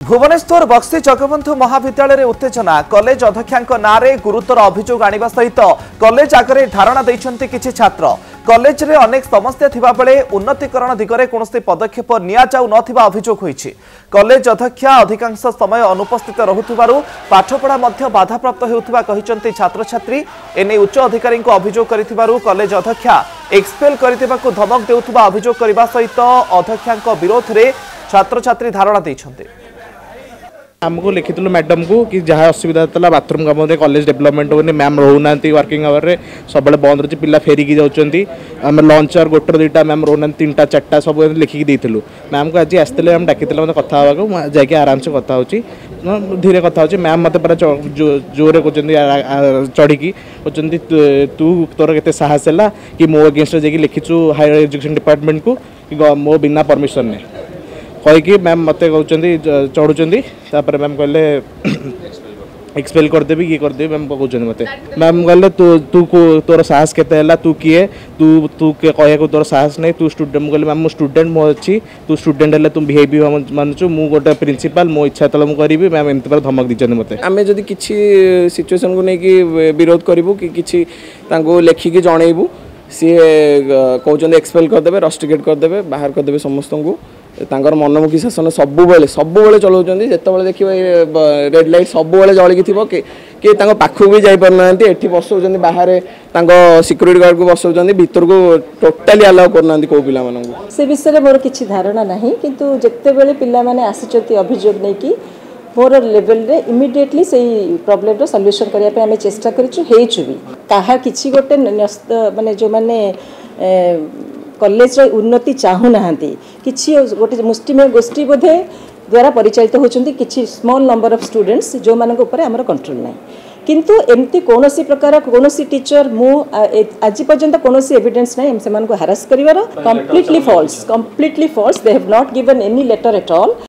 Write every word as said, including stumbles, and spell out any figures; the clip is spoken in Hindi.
भुवनेश्वर बक्सी जगबंधु महाविद्यालय रे उत्तेजना कॉलेज अध्यक्षा नारे गुरुतर अभियोग आने सहित कॉलेज आगे धारणा देइछन्ति किछि छात्र कॉलेज रे अनेक समस्या थिबा बेले उन्नतीकरण दिगरे कोनोसी पदक्षेप निया जाउ नथिबा अभियोग होइछि। कॉलेज अध्यक्षा अधिकांश समय अनुपस्थित रहुथिबारु पाठपढ़ा मध्य बाधाप्राप्त हेउथिबा कहिसन्ति छात्र छात्री एने उच्च अधिकारी को अभियोग करिथिबारु कॉलेज अध्यक्षा एक्सपेल करिथिबाकु धमक देउथिबा अभियोग करिबा सहित अध्यक्षा विरोध रे छात्र छात्री धारणा देइछन्ति। आमको लिखिलु मैडम को कि जहाँ असुविधा था बाथरूम काम कॉलेज डेवलपमेंट होनी मैम रोना वर्किंग आवर में सब बंद रही पिला फेरिकी जाऊँगी आम लंच आवर गोटे दुईटा मैम रोना तीन टा चार्टा सब लिखिकी देलु मैम को आज आसते मैम डाकी मतलब कथा हाँ जाकि आराम से कथा हो धीरे कथा हो मैम मत पूरा जोरे कहते चढ़ी कहते तू तोर के साहस है कि मो अगेंस्ट जाकि लिखिचु हायर एजुकेशन डिपार्टमेंट को कि मो बिना परमिशन ने कहीकि मैम मत कहते चढ़ुँच मैम कहले एक्सपेल करदेवी ये करदेवी मैम कहते मत मैम कहले तू तू तोर साहस केते है तू किए तू तू कह को तोर साहस नहीं तू स्टूडेंट कहले मैम मो स्टूडेंट मो अच्छी तू स्टूडेंट है तुम बिहेव भी मानुचु मु गोटे प्रिंसिपल मो इच्छा तले मुझे करी मैम एमती पर धमक दीचन मत आम जदि किसी सिचुएसन को लेकिन विरोध करूँ कि किसी लेखिकी जनइबू सी कहते एक्सपेल करदे रस्टिकेट करदे बाहर करदे समस्त को तांकर मनमुखी शासन सबुबले सबुबले चलाउछन्ती जेतेबेले देखिबो रेड लाइट सबुबले जळिकी थिबो के के तांको पाखु भी जाई परनांती एठी बसौछन्ती बाहर तांको सिक्युरिटी गार्ड को बसौछन्ती भीतर को टोटली अलाउ करनांती को पिला मानन से विषय रे मोर किछि धारणा नाही किंतु जेतेबेले पिला माने आसीचंती अभियोग नै कि मोर लेवल रे इमिडिएटली से प्रॉब्लम रो सॉल्यूशन करिया पे हमें चेष्टा करिछु हेइछु भी काहा किछि गोटे माने जो माने कॉलेज उन्नति चाहू ना कि गोटे मुष्टिमेय गोष्ठी बोधे द्वारा परिचालित होती किसी स्मॉल नंबर ऑफ स्टूडेंट्स जो मान आमर कंट्रोल ना किंतु एमती कौन प्रकार कौन टीचर मु आज पर्यंत कौन एविडेंस ना से हारास कर completely false completely false they have not given any letter at all.